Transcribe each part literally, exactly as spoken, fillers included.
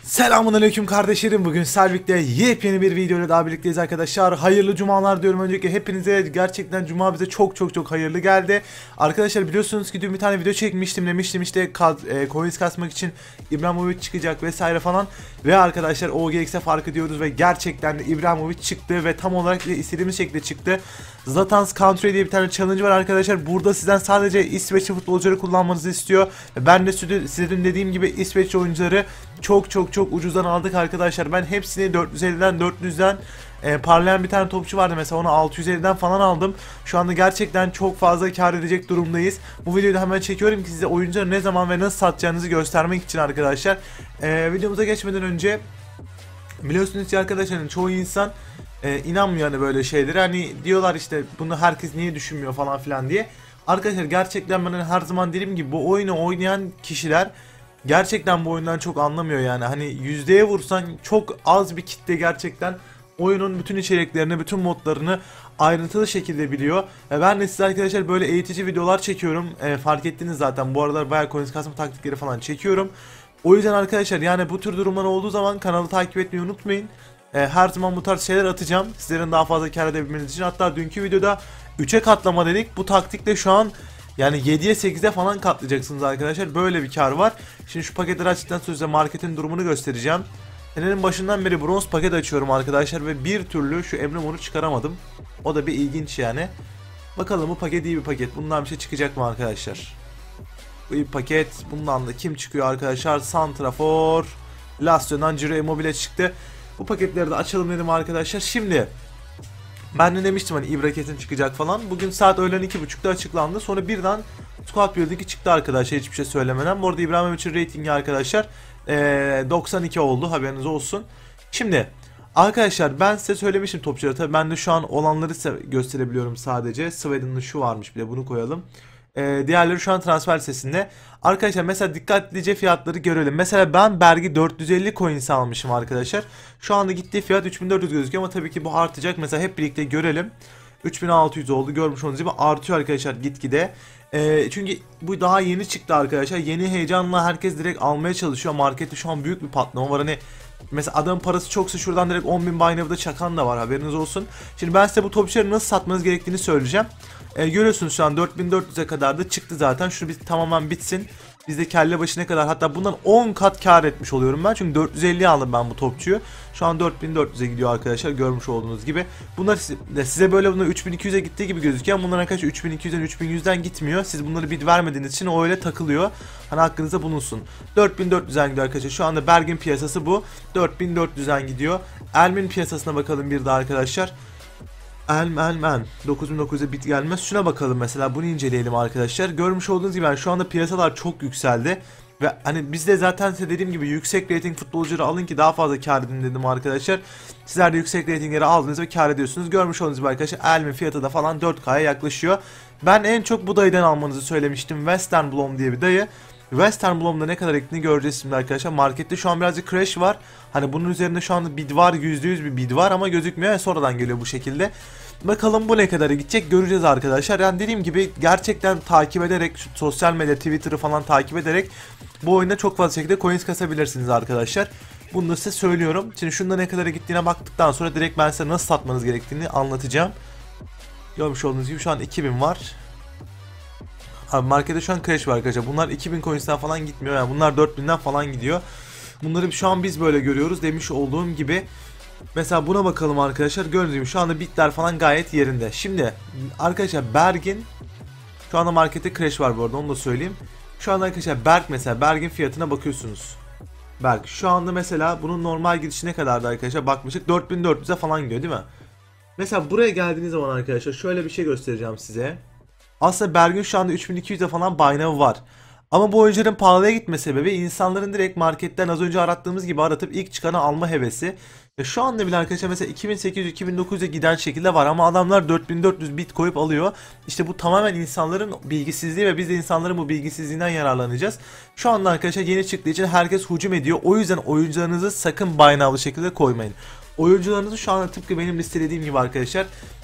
Selamünaleyküm kardeşlerim. Bugün Servik'te yepyeni bir videoyla daha birlikteyiz arkadaşlar. Hayırlı cumalar diyorum öncelikle hepinize. Gerçekten cuma bize çok çok çok hayırlı geldi. Arkadaşlar biliyorsunuz ki dün bir tane video çekmiştim, demiştim işte e, coins kasmak için İbrahimovic çıkacak vesaire falan. Ve arkadaşlar O G X'e fark ediyoruz ve gerçekten de İbrahimovic çıktı ve tam olarak istediğimiz şekilde çıktı. Zlatan's Country diye bir tane challenge var arkadaşlar. Burada sizden sadece İsveçli futbolcuları kullanmanızı istiyor. Ben de size dün dediğim gibi İsveçli oyuncuları çok çok çok ucuzdan aldık arkadaşlar. Ben hepsini dört yüz elliden dört yüzden e, parlayan bir tane topçu vardı mesela, onu altı yüz elliden falan aldım. Şu anda gerçekten çok fazla kar edecek durumdayız. Bu videoyu da hemen çekiyorum ki size oyuncuları ne zaman ve nasıl satacağınızı göstermek için arkadaşlar. E, videomuza geçmeden önce biliyorsunuz ki arkadaşlar çoğu insan e, inanmıyor hani böyle şeylere. Hani diyorlar işte bunu herkes niye düşünmüyor falan filan diye. Arkadaşlar gerçekten ben her zaman dediğim gibi bu oyunu oynayan kişiler gerçekten bu oyundan çok anlamıyor yani. Hani yüzdeye vursan çok az bir kitle gerçekten oyunun bütün içeriklerini, bütün modlarını ayrıntılı şekilde biliyor. E ben de size arkadaşlar böyle eğitici videolar çekiyorum. E, fark ettiniz zaten bu aralar bayağı coins kasma taktikleri falan çekiyorum. O yüzden arkadaşlar yani bu tür durumlar olduğu zaman kanalı takip etmeyi unutmayın. E, her zaman bu tarz şeyler atacağım. Sizlerin daha fazla kar edebilmeniz için. Hatta dünkü videoda üçe katlama dedik. Bu taktikle şu an yani yediye sekize falan katlayacaksınız arkadaşlar. Böyle bir kar var. Şimdi şu paketleri açtıktan sonra size marketin durumunu göstereceğim. Senenin başından beri bronz paket açıyorum arkadaşlar ve bir türlü şu Emre Mor'u çıkaramadım. O da bir ilginç yani. Bakalım bu paket iyi bir paket. Bundan bir şey çıkacak mı arkadaşlar? Bu iyi bir paket. Bundan da kim çıkıyor arkadaşlar? Santrafor. Lazio'dan Ciro Immobile çıktı. Bu paketleri de açalım dedim arkadaşlar. Şimdi ben de demiştim hani İbraket'in çıkacak falan. Bugün saat öğlen iki buçukta açıklandı. Sonra birden Squad Building'i çıktı arkadaşlar hiçbir şey söylemeden. Bu arada İbrahimovic'in ratingi arkadaşlar ee, doksan iki oldu, haberiniz olsun. Şimdi arkadaşlar ben size söylemiştim topçuları. Tabii ben de şu an olanları size gösterebiliyorum sadece. Sweden'ın şu varmış, bir de bunu koyalım. Ee, diğerleri şu an transfer sitesinde. Arkadaşlar mesela dikkatlice fiyatları görelim. Mesela ben Berg'i dört yüz elli coins almışım arkadaşlar. Şu anda gittiği fiyat üç bin dört yüz gözüküyor ama tabii ki bu artacak. Mesela hep birlikte görelim. üç bin altı yüz oldu, görmüş olduğunuz gibi artıyor arkadaşlar gitgide. Ee, çünkü bu daha yeni çıktı arkadaşlar. Yeni heyecanla herkes direkt almaya çalışıyor. Markette şu an büyük bir patlama var. Hani mesela adamın parası çoksa şuradan direkt on bin Binance'da çakan da var, haberiniz olsun. Şimdi ben size bu topçuları nasıl satmanız gerektiğini söyleyeceğim. Ee, görüyorsunuz şu an dört bin dört yüze kadar da çıktı zaten. Şunu bir tamamen bitsin. Bizde kelle başına kadar, hatta bundan on kat kar etmiş oluyorum ben. Çünkü dört yüz elliye aldım ben bu topçuyu. Şu an dört bin dört yüze gidiyor arkadaşlar, görmüş olduğunuz gibi. Bunlar size böyle bunlar üç bin iki yüze gittiği gibi gözüküyor. Bunlar arkadaşlar üç bin iki yüzden üç bin yüzden gitmiyor. Siz bunları bid vermediğiniz için o öyle takılıyor. Hani aklınıza bulunsun. dört bin dört yüzden gidiyor arkadaşlar. Şu anda Berg'in piyasası bu. dört bin dört yüzden gidiyor. Elm'in piyasasına bakalım bir daha arkadaşlar. Elm elm elm dokuz bin dokuz yüze bit gelmez. Şuna bakalım mesela, bunu inceleyelim arkadaşlar. Görmüş olduğunuz gibi yani şu anda piyasalar çok yükseldi. Ve hani biz de zaten size dediğim gibi yüksek rating futbolcuları alın ki daha fazla kar edin dedim arkadaşlar. Sizler de yüksek ratingleri aldınız ve kar ediyorsunuz. Görmüş olduğunuz gibi arkadaşlar Elm'in fiyatı da falan dört K'ya yaklaşıyor. Ben en çok bu dayıdan almanızı söylemiştim. Western Blom diye bir dayı. Western Blom'da ne kadar gittiğini göreceğiz şimdi arkadaşlar. Markette şu an birazcık crash var. Hani bunun üzerinde şu anda bid var, yüzde yüz bir bid var ama gözükmüyor. Yani sonradan geliyor bu şekilde. Bakalım bu ne kadar gidecek, göreceğiz arkadaşlar. Yani dediğim gibi gerçekten takip ederek, şu sosyal medya, Twitter'ı falan takip ederek bu oyunda çok fazla şekilde coins kasabilirsiniz arkadaşlar. Bunu da size söylüyorum. Şimdi şunda ne kadar gittiğine baktıktan sonra direkt ben size nasıl satmanız gerektiğini anlatacağım. Görmüş olduğunuz gibi şu an iki bin var. Abi markette şu an crash var arkadaşlar. Bunlar iki bin coins'ten falan gitmiyor. Yani bunlar dört binden falan gidiyor. Bunları şu an biz böyle görüyoruz demiş olduğum gibi. Mesela buna bakalım arkadaşlar. Gördüğünüz gibi şu anda bitler falan gayet yerinde. Şimdi arkadaşlar Berg'in şu anda markette crash var bu arada, onu da söyleyeyim. Şu anda arkadaşlar Berg, mesela Berg'in fiyatına bakıyorsunuz. Berg şu anda mesela bunun normal gidişi ne kadardı arkadaşlar, bakmıştık dört bin dört yüze falan gidiyor değil mi? Mesela buraya geldiğiniz zaman arkadaşlar şöyle bir şey göstereceğim size. Aslında Berg'in şu anda üç bin iki yüze falan Binance var. Ama bu oyuncuların pahalıya gitme sebebi insanların direkt marketten az önce arattığımız gibi aratıp ilk çıkanı alma hevesi. Ve şu anda bile arkadaşlar mesela iki bin sekiz yüz iki bin dokuz yüze giden şekilde var ama adamlar dört bin dört yüz bit koyup alıyor. İşte bu tamamen insanların bilgisizliği ve biz de insanların bu bilgisizliğinden yararlanacağız. Şu anda arkadaşlar yeni çıktığı için herkes hücum ediyor. O yüzden oyuncularınızı sakın Binance'lı şekilde koymayın. Oyuncularınızı şu anda tıpkı benim listelediğim gibi arkadaşlar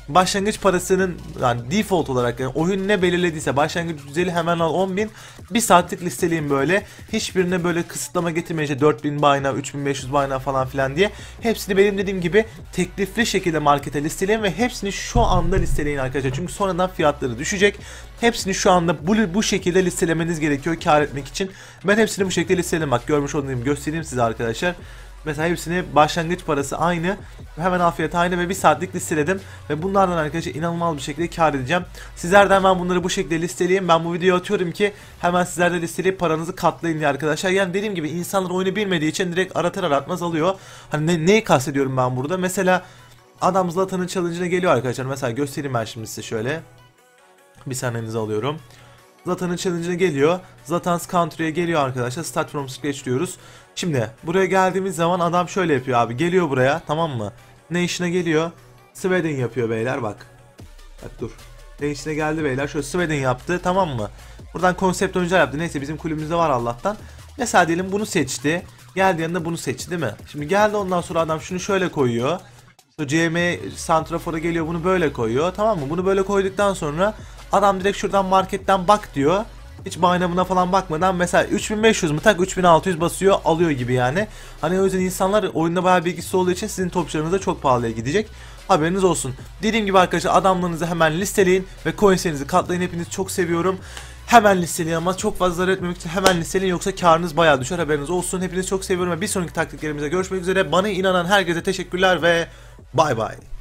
başlangıç parasının yani default olarak yani oyun ne belirlediyse başlangıç düzeli hemen al on bin. Bir saatlik listeleyin böyle. Hiçbirine böyle kısıtlama getirmeyince dört bin bayna, üç bin beş yüz bayna falan filan diye. Hepsini benim dediğim gibi teklifli şekilde markete listeleyin ve hepsini şu anda listeleyin arkadaşlar. Çünkü sonradan fiyatları düşecek. Hepsini şu anda bu, bu şekilde listelemeniz gerekiyor kar etmek için. Ben hepsini bu şekilde listeledim. Bak görmüş olduğum gibi göstereyim size arkadaşlar. Mesela hepsini başlangıç parası aynı, hemen al fiyatı aynı ve bir saatlik listeledim. Ve bunlardan arkadaşlar inanılmaz bir şekilde kar edeceğim. Sizlerden ben bunları bu şekilde listeleyeyim. Ben bu videoyu atıyorum ki hemen sizler de listeleyip paranızı katlayın diye arkadaşlar. Yani dediğim gibi insanlar oyunu bilmediği için direkt aratır aratmaz alıyor. Hani ne, neyi kastediyorum ben burada? Mesela adam Zlatan'ın challenge'ına geliyor arkadaşlar. Mesela göstereyim ben şimdi size şöyle. Bir saniyenizi alıyorum. Zlatan'ın challenge'ına geliyor. Zlatan's Country'ye geliyor arkadaşlar. Start from scratch diyoruz. Şimdi buraya geldiğimiz zaman adam şöyle yapıyor abi. Geliyor buraya, tamam mı? Nation'a geliyor. Sweden yapıyor beyler bak. Bak dur. Nation'a geldi beyler. Şöyle Sweden yaptı, tamam mı? Buradan konsept oyuncular yaptı. Neyse bizim kulübümüzde var Allah'tan. Mesela diyelim bunu seçti. Geldi yanında bunu seçti değil mi? Şimdi geldi ondan sonra adam şunu şöyle koyuyor. C M Santrafor'a geliyor, bunu böyle koyuyor, tamam mı? Bunu böyle koyduktan sonra adam direkt şuradan marketten bak diyor. Hiç baynamına falan bakmadan mesela üç bin beş yüz mü tak üç bin altı yüz basıyor, alıyor gibi yani. Hani o yüzden insanlar oyunda bayağı bilgisi olduğu için sizin topçularınız da çok pahalıya gidecek. Haberiniz olsun. Dediğim gibi arkadaşlar adamlarınızı hemen listeleyin ve coinslerinizi katlayın. Hepinizi çok seviyorum. Hemen listeleyin ama çok fazla zarar etmemek için hemen listeleyin, yoksa karınız bayağı düşer, haberiniz olsun. Hepinizi çok seviyorum ve bir sonraki taktiklerimize görüşmek üzere. Bana inanan herkese teşekkürler ve bay bay.